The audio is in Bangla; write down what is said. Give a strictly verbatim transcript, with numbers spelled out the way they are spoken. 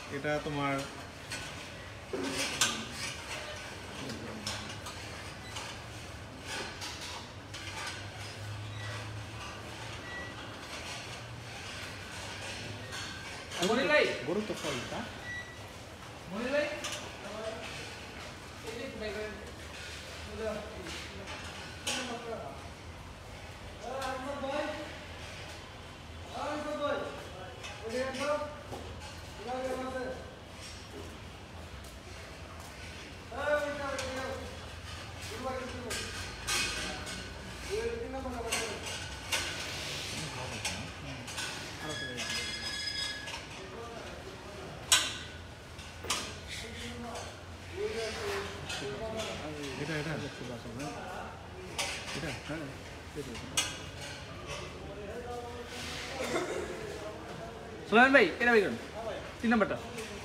এটা তোমার মনিলাই গরু তো ফলটা মনিলাই এই যে বাইরে এটা এটা এটা হ্যাঁ সুলাইমান ভাই এটা ভাই তিন নাম্বারটা